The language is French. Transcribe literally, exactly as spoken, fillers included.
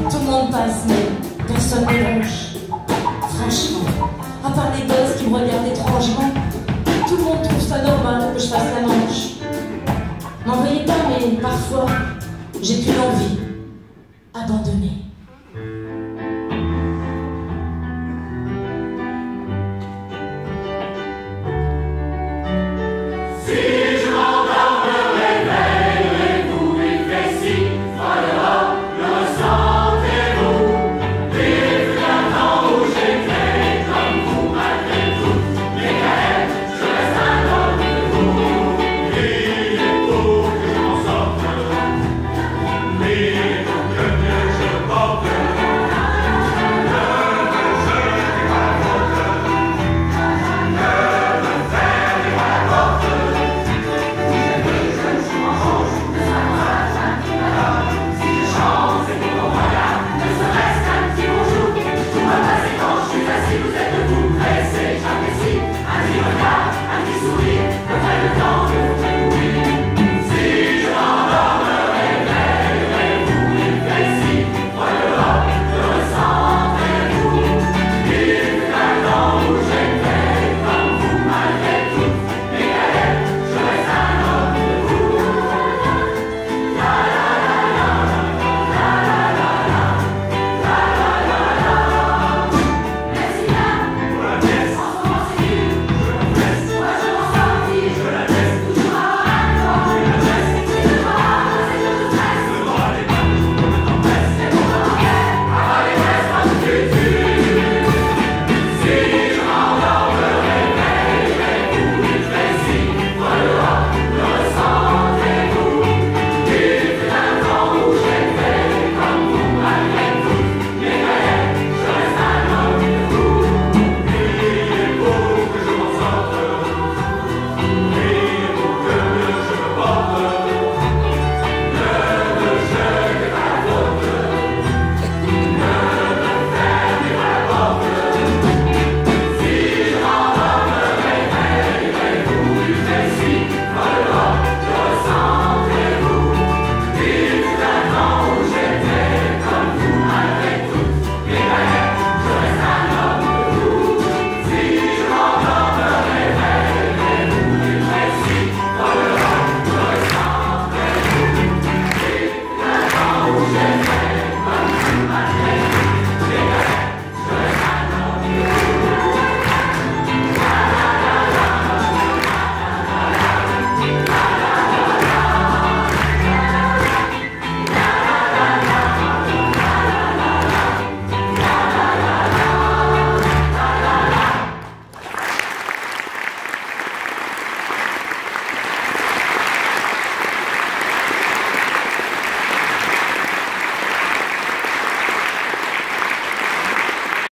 Tout le monde passe, mais personne n'éloge. Franchement, à part les gosses qui me regardent étrangement, tout le monde trouve ça normal que je fasse la manche. M'en voyez pas, mais parfois, j'ai plus l'envie. Abandonner.